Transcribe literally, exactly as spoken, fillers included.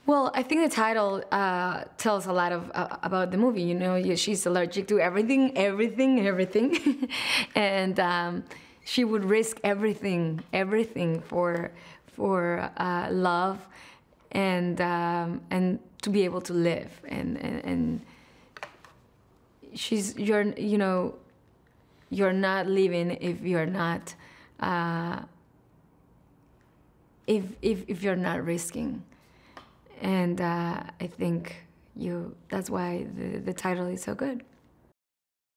Well, I think the title uh, tells a lot of uh, about the movie. You know, she's allergic to everything, everything, everything, and um, she would risk everything, everything for for uh, love, and um, and to be able to live. And, and and she's you're you know, you're not living if you're not uh, if if if you're not risking. And uh, I think you, that's why the, the title is so good.